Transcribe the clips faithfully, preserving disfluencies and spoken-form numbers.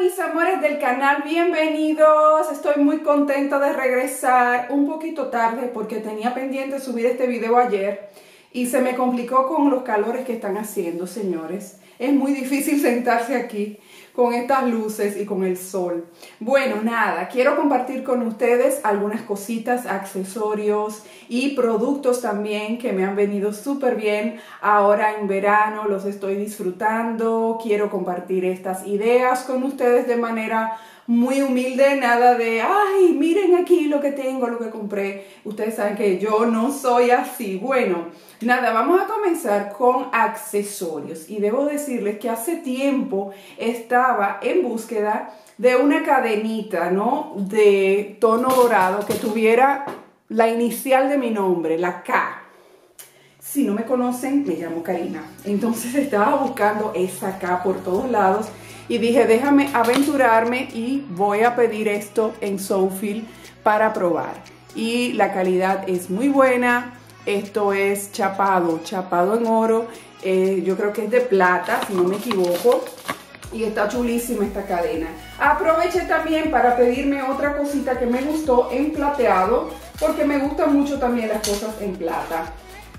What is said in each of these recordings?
mis amores del canal, bienvenidos. Estoy muy contenta de regresar un poquito tarde porque tenía pendiente subir este video ayer y se me complicó con los calores que están haciendo, señores. Es muy difícil sentarse aquí con estas luces y con el sol. Bueno, nada, quiero compartir con ustedes algunas cositas, accesorios y productos también que me han venido súper bien ahora en verano. Los estoy disfrutando. Quiero compartir estas ideas con ustedes de manera muy humilde, nada de, ay, miren aquí lo que tengo, lo que compré. Ustedes saben que yo no soy así. Bueno, nada, vamos a comenzar con accesorios. Y debo decirles que hace tiempo estaba en búsqueda de una cadenita, ¿no? De tono dorado que tuviera la inicial de mi nombre, la K. Si no me conocen, me llamo Karina. Entonces estaba buscando esa K por todos lados. Y dije, déjame aventurarme y voy a pedir esto en Sewfeel para probar. Y la calidad es muy buena. Esto es chapado, chapado en oro. Eh, yo creo que es de plata, si no me equivoco. Y está chulísima esta cadena. Aproveché también para pedirme otra cosita que me gustó en plateado, porque me gustan mucho también las cosas en plata.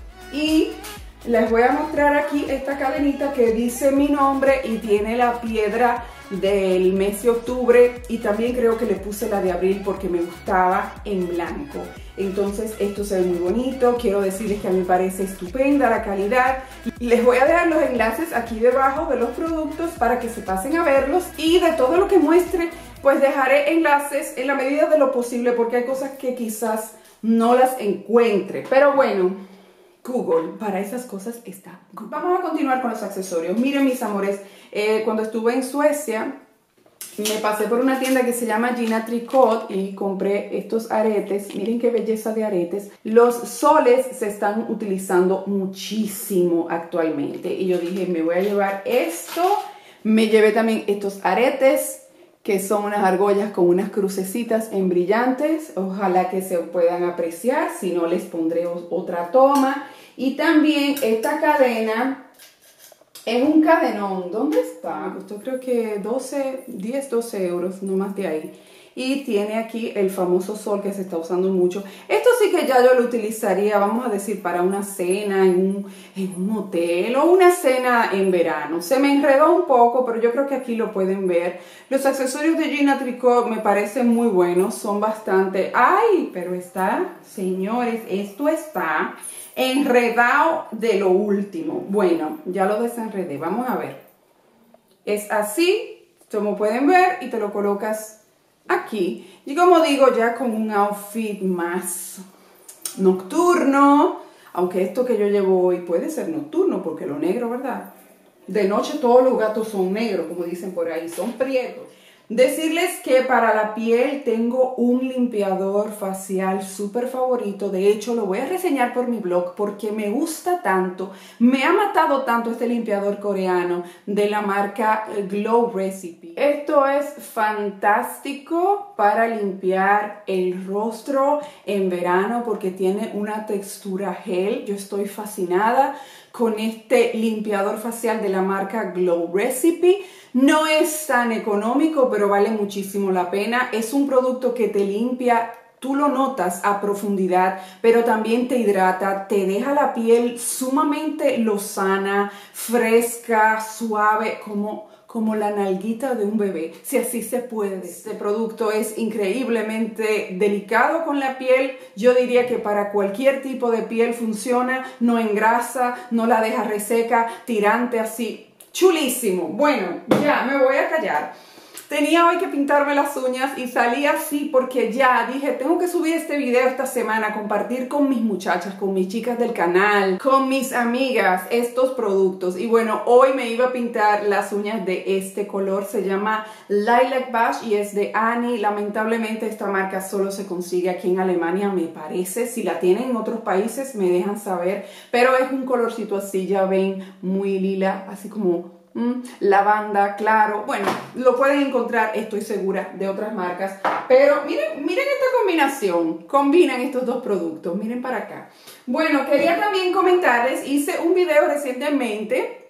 Y les voy a mostrar aquí esta cadenita que dice mi nombre y tiene la piedra del mes de octubre, y también creo que le puse la de abril porque me gustaba en blanco. Entonces esto se ve muy bonito. Quiero decirles que a mí me parece estupenda la calidad. Les voy a dejar los enlaces aquí debajo de los productos para que se pasen a verlos, y de todo lo que muestre pues dejaré enlaces en la medida de lo posible, porque hay cosas que quizás no las encuentre, pero bueno, Google, para esas cosas está Google. Vamos a continuar con los accesorios. Miren, mis amores, eh, cuando estuve en Suecia me pasé por una tienda que se llama Gina Tricot y compré estos aretes. Miren qué belleza de aretes. Los soles se están utilizando muchísimo actualmente y yo dije, me voy a llevar esto. Me llevé también estos aretes, que son unas argollas con unas crucecitas en brillantes. Ojalá que se puedan apreciar, si no les pondré otra toma. Y también esta cadena es un cadenón. ¿Dónde está? Costó creo que doce, diez, doce euros, no más de ahí. Y tiene aquí el famoso sol que se está usando mucho. Esto sí que ya yo lo utilizaría, vamos a decir, para una cena en un, en un hotel o una cena en verano. Se me enredó un poco, pero yo creo que aquí lo pueden ver. Los accesorios de Gina Tricot me parecen muy buenos, son bastante... ¡Ay! Pero está, señores, esto está enredado de lo último. Bueno, ya lo desenredé, vamos a ver. Es así, como pueden ver, y te lo colocas aquí, y como digo, ya con un outfit más nocturno, aunque esto que yo llevo hoy puede ser nocturno, porque lo negro, ¿verdad? De noche todos los gatos son negros, como dicen por ahí, son prietos. Decirles que para la piel tengo un limpiador facial súper favorito. De hecho, lo voy a reseñar por mi blog porque me gusta tanto. Me ha matado tanto este limpiador coreano de la marca Glow Recipe. Esto es fantástico para limpiar el rostro en verano porque tiene una textura gel. Yo estoy fascinada con este limpiador facial de la marca Glow Recipe. No es tan económico, pero vale muchísimo la pena. Es un producto que te limpia, tú lo notas a profundidad, pero también te hidrata, te deja la piel sumamente lozana, fresca, suave, como, como la nalguita de un bebé, si así se puede. Este producto es increíblemente delicado con la piel. Yo diría que para cualquier tipo de piel funciona, no engrasa, no la deja reseca, tirante así. Chulísimo. Bueno, ya me voy a callar. Tenía hoy que pintarme las uñas y salí así porque ya dije, tengo que subir este video esta semana, compartir con mis muchachas, con mis chicas del canal, con mis amigas estos productos. Y bueno, hoy me iba a pintar las uñas de este color, se llama Lilac Bash y es de Annie. Lamentablemente esta marca solo se consigue aquí en Alemania, me parece. Si la tienen en otros países me dejan saber, pero es un colorcito así, ya ven, muy lila, así como Mm, lavanda, claro. Bueno, lo pueden encontrar, estoy segura, de otras marcas. Pero miren, miren esta combinación. Combinan estos dos productos. Miren para acá. Bueno, quería también comentarles, hice un video recientemente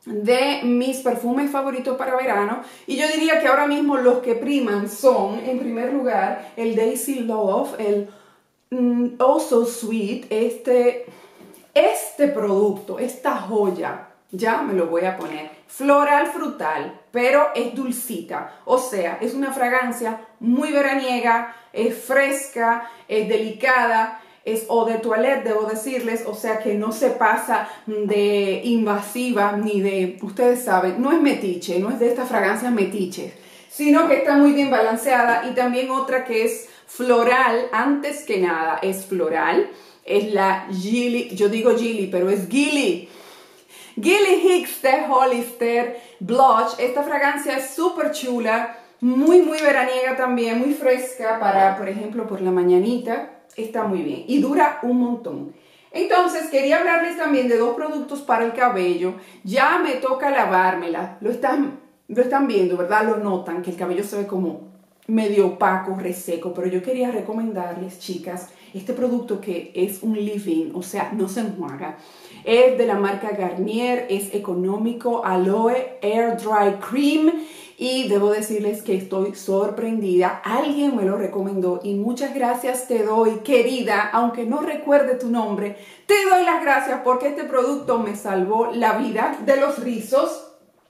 de mis perfumes favoritos para verano, y yo diría que ahora mismo los que priman son, en primer lugar, el Daisy Love, el mm, Oh So Sweet. Este, este producto, esta joya, ya me lo voy a poner, floral frutal, pero es dulcita, o sea, es una fragancia muy veraniega, es fresca, es delicada, es eau de toilette, debo decirles, o sea que no se pasa de invasiva ni de, ustedes saben, no es metiche, no es de estas fragancias metiches, sino que está muy bien balanceada. Y también otra que es floral, antes que nada es floral, es la Gilly, yo digo Gilly, pero es Gilly, Gilly Hicks de Hollister Blush. Esta fragancia es súper chula, muy muy veraniega también, muy fresca para, por ejemplo, por la mañanita. Está muy bien y dura un montón. Entonces quería hablarles también de dos productos para el cabello. Ya me toca lavármela. Lo están, lo están viendo, ¿verdad? Lo notan, que el cabello se ve como medio opaco, reseco. Pero yo quería recomendarles, chicas, este producto que es un leave-in, o sea, no se enjuaga. Es de la marca Garnier, es económico, Aloe Air Dry Cream. Y debo decirles que estoy sorprendida. Alguien me lo recomendó y muchas gracias te doy, querida, aunque no recuerde tu nombre. Te doy las gracias porque este producto me salvó la vida de los rizos.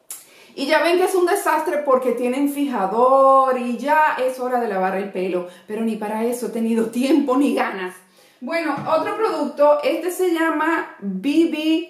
Y ya ven que es un desastre porque tienen fijador y ya es hora de lavar el pelo. Pero ni para eso he tenido tiempo ni ganas. Bueno, otro producto, este se llama B B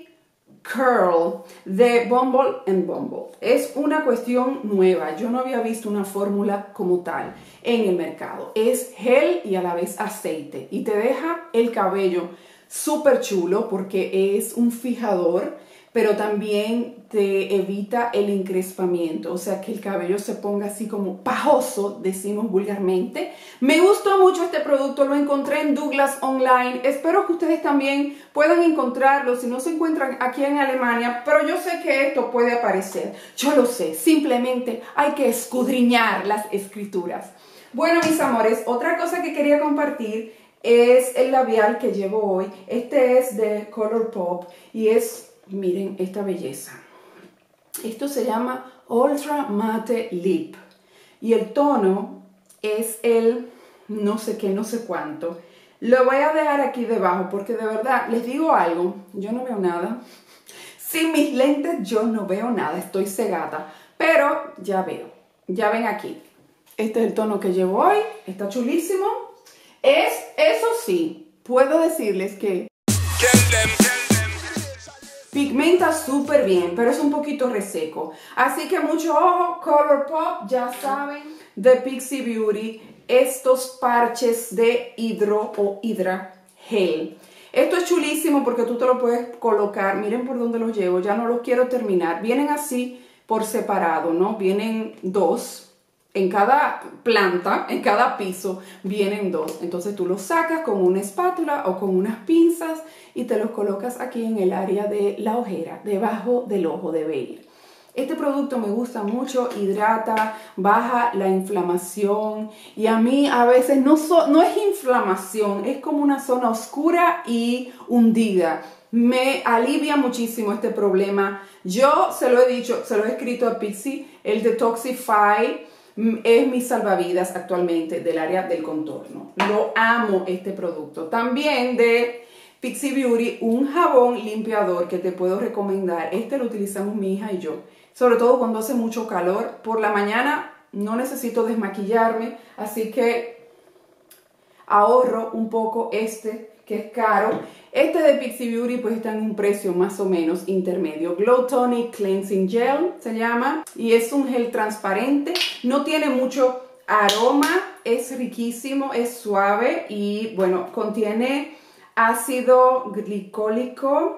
Curl de Bumble and Bumble. Es una cuestión nueva. Yo no había visto una fórmula como tal en el mercado. Es gel y a la vez aceite. Y te deja el cabello súper chulo porque es un fijador, pero también te evita el encrespamiento, o sea que el cabello se ponga así como pajoso, decimos vulgarmente. Me gustó mucho este producto, lo encontré en Douglas Online. Espero que ustedes también puedan encontrarlo si no se encuentran aquí en Alemania, pero yo sé que esto puede aparecer. Yo lo sé, simplemente hay que escudriñar las escrituras. Bueno, mis amores, otra cosa que quería compartir es el labial que llevo hoy. Este es de Colourpop y es... miren esta belleza. Esto se llama Ultra Matte Lip y el tono es el no sé qué, no sé cuánto. Lo voy a dejar aquí debajo porque de verdad les digo algo, yo no veo nada. Sin mis lentes yo no veo nada, estoy cegada, pero ya veo, ya ven aquí. Este es el tono que llevo hoy, está chulísimo. Es, eso sí, puedo decirles que pigmenta súper bien, pero es un poquito reseco. Así que mucho ojo, Colourpop, ya saben, de Pixi Beauty, estos parches de hidro o hidra gel. Esto es chulísimo porque tú te lo puedes colocar, miren por dónde los llevo, ya no los quiero terminar. Vienen así por separado, ¿no? Vienen dos. En cada planta, en cada piso, vienen dos. Entonces tú los sacas con una espátula o con unas pinzas y te los colocas aquí en el área de la ojera, debajo del ojo debe ir. Este producto me gusta mucho, hidrata, baja la inflamación y a mí a veces no, so, no es inflamación, es como una zona oscura y hundida. Me alivia muchísimo este problema. Yo se lo he dicho, se lo he escrito a Pixi, el Detoxify es mi salvavidas actualmente del área del contorno. Lo amo este producto. También de Pixi Beauty, un jabón limpiador que te puedo recomendar. Este lo utilizamos mi hija y yo. Sobre todo cuando hace mucho calor. Por la mañana no necesito desmaquillarme, así que ahorro un poco este que es caro. Este de Pixi Beauty pues está en un precio más o menos intermedio. Glow Tonic Cleansing Gel se llama y es un gel transparente. No tiene mucho aroma, es riquísimo, es suave y bueno, contiene ácido glicólico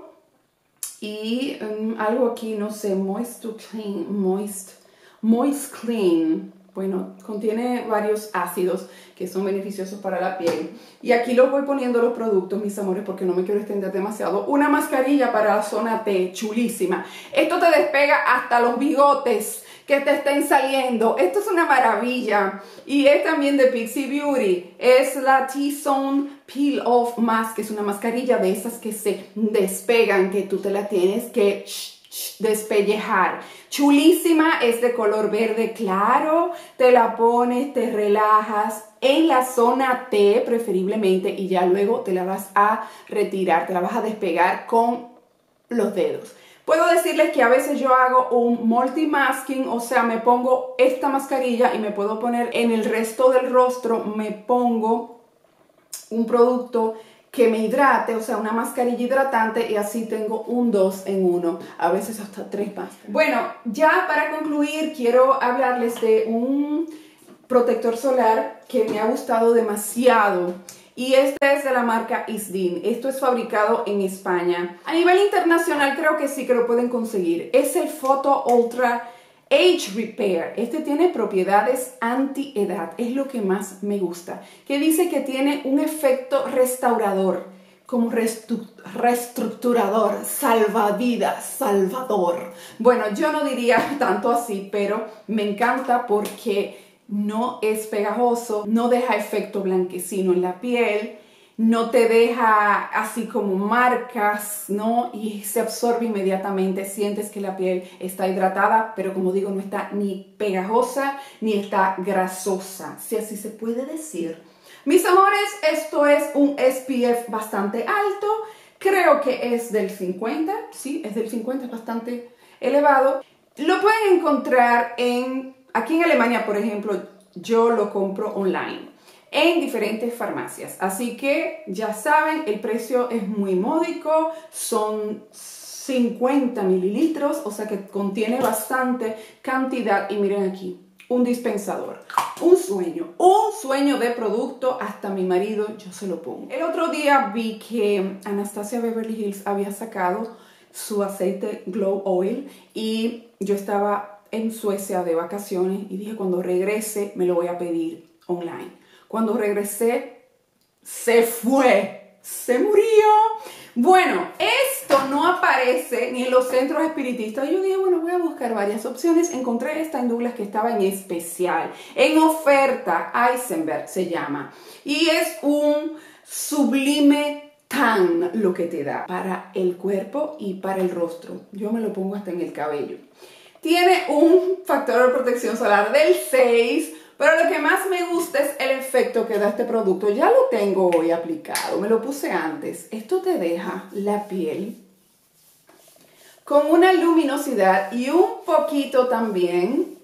y um, algo aquí, no sé, moist to clean, moist, moist clean. Bueno, contiene varios ácidos que son beneficiosos para la piel. Y aquí los voy poniendo los productos, mis amores, porque no me quiero extender demasiado. Una mascarilla para la zona T, chulísima. Esto te despega hasta los bigotes que te estén saliendo. Esto es una maravilla. Y es también de Pixi Beauty. Es la T-Zone Peel Off Mask, que es una mascarilla de esas que se despegan, que tú te la tienes que despellejar. Chulísima, es de color verde claro, te la pones, te relajas en la zona T preferiblemente y ya luego te la vas a retirar, te la vas a despegar con los dedos. Puedo decirles que a veces yo hago un multimasking, o sea, me pongo esta mascarilla y me puedo poner en el resto del rostro, me pongo un producto que me hidrate, o sea, una mascarilla hidratante y así tengo un dos en uno, a veces hasta tres máscaras. Bueno, ya para concluir quiero hablarles de un protector solar que me ha gustado demasiado. Y este es de la marca Isdin. Esto es fabricado en España. A nivel internacional creo que sí que lo pueden conseguir. Es el Photo Ultra Age Repair. Este tiene propiedades anti-edad. Es lo que más me gusta. Que dice que tiene un efecto restaurador, como restru reestructurador, salvavidas, salvador. Bueno, yo no diría tanto así, pero me encanta porque no es pegajoso, no deja efecto blanquecino en la piel, no te deja así como marcas, ¿no? Y se absorbe inmediatamente, sientes que la piel está hidratada, pero como digo, no está ni pegajosa ni está grasosa, si así se puede decir. Mis amores, esto es un S P F bastante alto, creo que es del cincuenta, sí, es del cincuenta, es bastante elevado. Lo pueden encontrar en... Aquí en Alemania, por ejemplo, yo lo compro online en diferentes farmacias. Así que ya saben, el precio es muy módico, son cincuenta mililitros, o sea que contiene bastante cantidad. Y miren aquí, un dispensador, un sueño, un sueño de producto, hasta mi marido yo se lo pongo. El otro día vi que Anastasia Beverly Hills había sacado su aceite Glow Oil y yo estaba en Suecia de vacaciones y dije, cuando regrese me lo voy a pedir online. Cuando regresé se fue, se murió. Bueno, esto no aparece ni en los centros espiritistas. Yo dije, bueno, voy a buscar varias opciones. Encontré esta en Douglas que estaba en especial, en oferta. Eisenberg se llama y es un sublime tan lo que te da para el cuerpo y para el rostro. Yo me lo pongo hasta en el cabello. Tiene un factor de protección solar del seis, pero lo que más me gusta es el efecto que da este producto. Ya lo tengo hoy aplicado, me lo puse antes. Esto te deja la piel con una luminosidad y un poquito también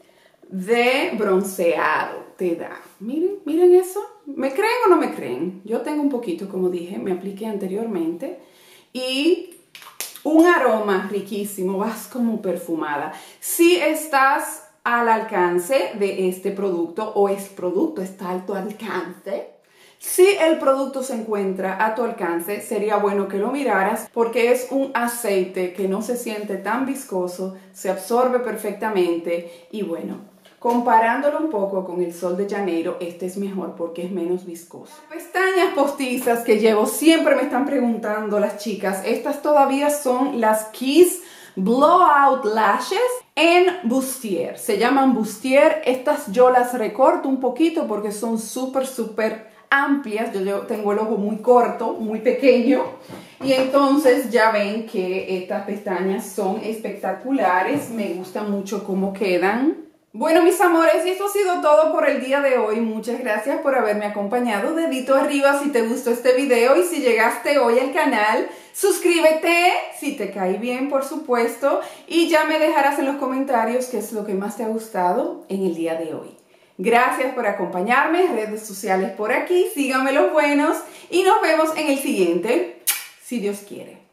de bronceado te da. Miren, miren eso. ¿Me creen o no me creen? Yo tengo un poquito, como dije, me apliqué anteriormente y... un aroma riquísimo, vas como perfumada. Si estás al alcance de este producto o el producto está a tu alcance, si el producto se encuentra a tu alcance, sería bueno que lo miraras porque es un aceite que no se siente tan viscoso, se absorbe perfectamente y bueno, comparándolo un poco con el Sol de Janeiro, este es mejor porque es menos viscoso. Pestañas postizas que llevo, siempre me están preguntando las chicas. Estas todavía son las Kiss Blowout Lashes en Bustier. Se llaman Bustier. Estas yo las recorto un poquito porque son súper, súper amplias. Yo, yo tengo el ojo muy corto, muy pequeño. Y entonces ya ven que estas pestañas son espectaculares. Me gusta mucho cómo quedan. Bueno, mis amores, esto ha sido todo por el día de hoy. Muchas gracias por haberme acompañado. Dedito arriba si te gustó este video y si llegaste hoy al canal, suscríbete si te cae bien, por supuesto, y ya me dejarás en los comentarios qué es lo que más te ha gustado en el día de hoy. Gracias por acompañarme, redes sociales por aquí, síganme los buenos y nos vemos en el siguiente, si Dios quiere.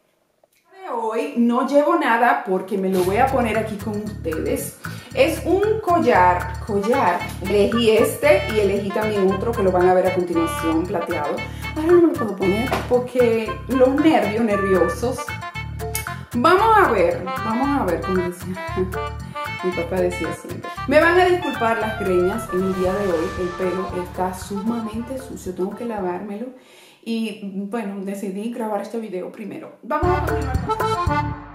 Hoy no llevo nada porque me lo voy a poner aquí con ustedes. Es un collar, collar. Elegí este y elegí también otro que lo van a ver a continuación, plateado. Ahora no me lo puedo poner porque los nervios, nerviosos. Vamos a ver, vamos a ver cómo decía. Mi papá decía siempre. Me van a disculpar las greñas en el día de hoy. El pelo está sumamente sucio, tengo que lavármelo. Y bueno, decidí grabar este video primero. Vamos a continuar.